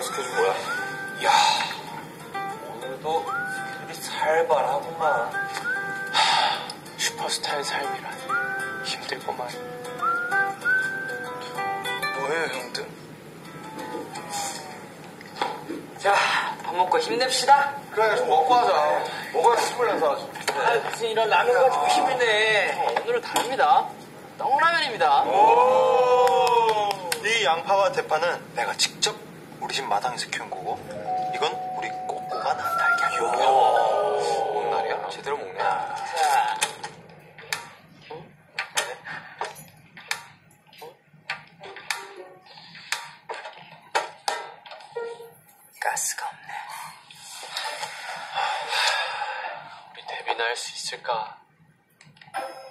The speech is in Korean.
시켜준 거야? 야, 오늘도 스케줄이 살벌하구만. 슈퍼스타의 삶이란 힘들구만. 뭐예요, 형들? 자, 밥 먹고 힘냅시다. 그래, 좀 먹고 하자. 먹어야 힘을 내서 하지. 무슨 이런 라면 가지고 힘을 내. 오늘은 다릅니다. 떡라면입니다. 이 양파와 대파는 내가 직접 우리 집 마당에서 키운 거고, 이건 우리 꼬꼬가 낳은 달걀. 뭔 날이야? 제대로 먹네. 자, 가스가 없네. 우리 데뷔나 할 수 있을까?